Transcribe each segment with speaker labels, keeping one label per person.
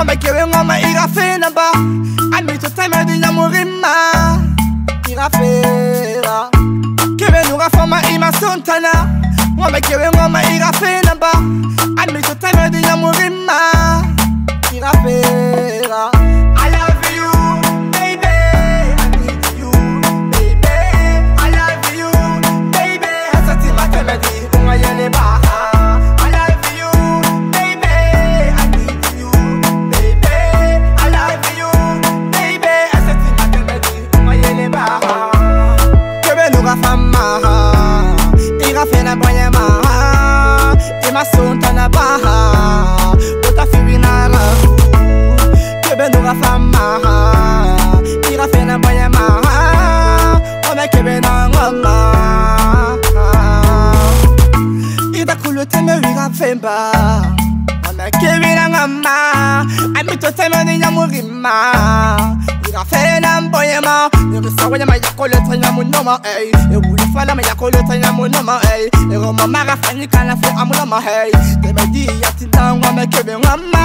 Speaker 1: Wamekewe ngoma irafena ba Amito time di nyamurima Irafera Kewe nunga foma ima sontana Wamekewe ngoma irafena ba Amito time di nyamurima Irafera I love you, baby. I need you, baby. I love you, baby. Hasati matemedi ungayele baha. I love you, baby. I need you, baby. I love you, baby. Hasati matemedi ungayele baha. Kebe nuga fama, ira fena boye maha. Ima sonta na baha, uta fibina rahu. Kebe nuga fama, ira fena boye maha. Ome kebe na ngoma. Ida kulu teme wira femba. Ome kebe na ngoma. Amito teme ni nyamurima. Ira fena boye ma. Nirisa wanya ma yakolo tanya munoma ey. Ewuli fala ma yakolo tanya munoma ey. Ero mama rafani kana fe amunoma hey. Teme di yatina ome kebe ngoma.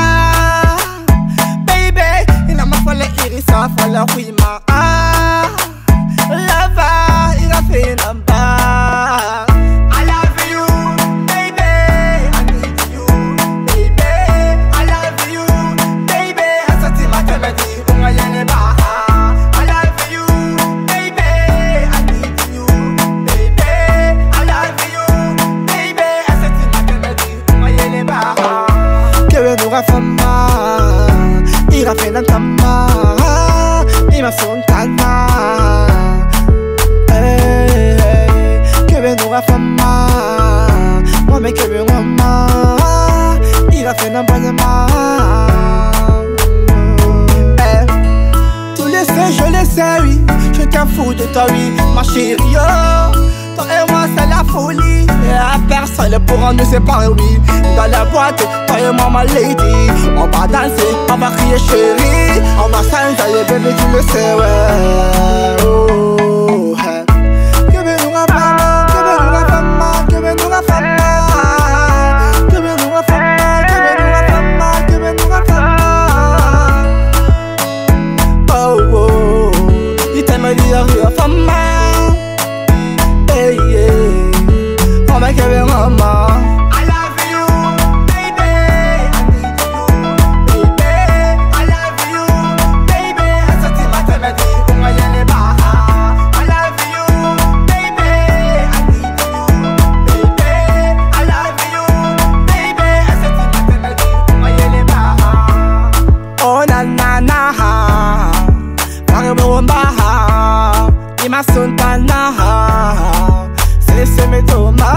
Speaker 1: Baby, ina mafale irisa fala wima. Lava, ira fena ba. I love you, baby. I need you, baby. I love you, baby. Hasati matemedi ungayele baha. I love you, baby. I need you, baby. I love you, baby. Hasati matemedi ungayele baha. Kewe nuga fama, ira fena kama, ima sontana. Kebe nuga fama, wame kebe ngoma, ira fena banyama. Tu le sais, je le sais, oui. Je t'en fous de toi, oui, ma chérie. Toi et moi, c'est la folie. Et à personne pourra nous séparer, oui. Dans la boîte, toi et moi, ma lady. On va danser, on va crier chérie. On va s'enjailler, bébé, tu le sais, ouais. Oh, hey. Kebe nuga fama, kebe nuga fama, kebe nuga fama. Kebe nuga fama, kebe nuga fama, kebe nuga fama. Oh, oh, iteme di ya fama. Hey, yeah, oh, my kebe ngoma. I love you, baby. I need you, baby. I love you, baby. Hasati matemedi ungayele baha. I love you, baby. I need you, baby. I love you, baby. Hasati matemedi ungayele baha. Oh na na na ha, karibu mbaha, ima sontana ha, se me toma.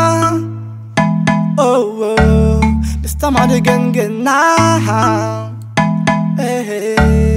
Speaker 1: Oh oh, Mr. Madigan now. Hey hey.